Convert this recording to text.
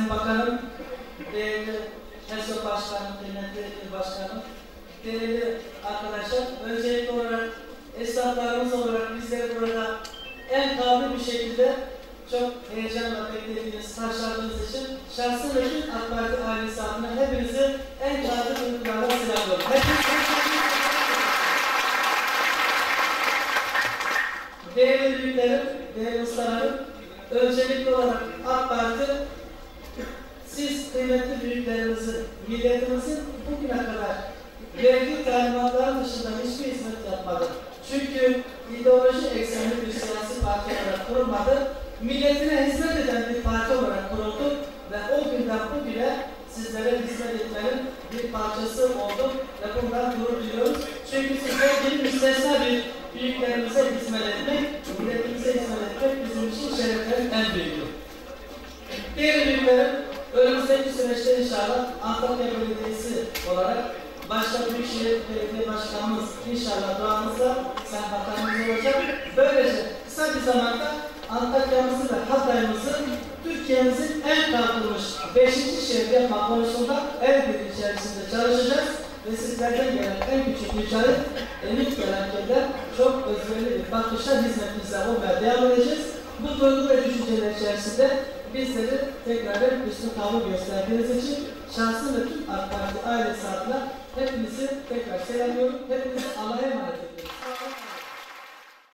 Sayın Bakanım, değerli HESO Başkanım, kıymetli Başkanım, değerli arkadaşlar, öncelikli olarak esnaflarımız olarak bizleri burada en kârlı bir şekilde çok heyecanla beklediğiniz, karşıladığınız için şahsım ve tüm AK Parti ailesi adına hepinizi en kârlı duygularla selamlıyorum. Değerli büyüklerim, değerli ustalarım, öncelikli olarak AK Parti, siz kıymetli büyüklerimizin, milletimizin bugüne kadar verdiği talimatların dışında hiçbir hizmet yapmadı. Çünkü ideoloji eksenli bir siyasi parti olarak kurulmadı, milletine hizmet eden bir parti olarak kuruldu ve o günden bugüne sizlere hizmet etmenin bir parçası olduk ve bundan gurur duyuyoruz. Çünkü sizler bir müstesna bir büyüklerimize hizmet etmek, milletimize hizmet etmek bizim için şereflerin en büyüğü. Diğer büyüklerim, önümüzdeki süreçte inşallah Antakya Belediyesi olarak başta Büyükşehir Belediye Başkanımız inşallah duamızla Sayın Bakanımız olacak. Böylece kısa bir zamanda Antakya'mızı ve Hatay'ımızı Türkiye'mizin en kalkınmış 5. şehir yapma konusunda el birliği içerisinde çalışacağız ve sizlerden gelen en küçük mücadele, elit gelen köyler çok özverili bir bakışla hizmetimize olmaya devam edeceğiz. Bu duygu ve düşünceler içerisinde bizleri tekrar üstün tavır gösterdiğiniz için şahsım ve tüm AK Parti ailesi adına hepinizi tekrar selamlıyorum. Hepinizi Allah'a emanet ediyorum.